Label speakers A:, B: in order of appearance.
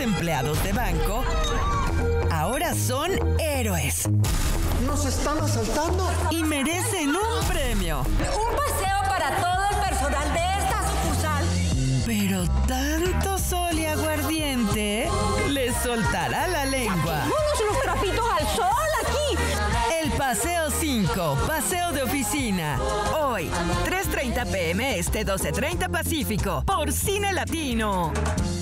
A: empleados de banco ahora son héroes.
B: ¡Nos están asaltando!
A: Y merecen un premio.
C: Un paseo para todo el personal de esta sucursal.
A: Pero tanto sol y aguardiente les soltará la lengua.
C: ¡Vámonos los trapitos al sol aquí!
A: El Paseo 5, Paseo de Oficina. Hoy, 3:30 p.m. Este, 12:30 Pacífico, por Cine Latino.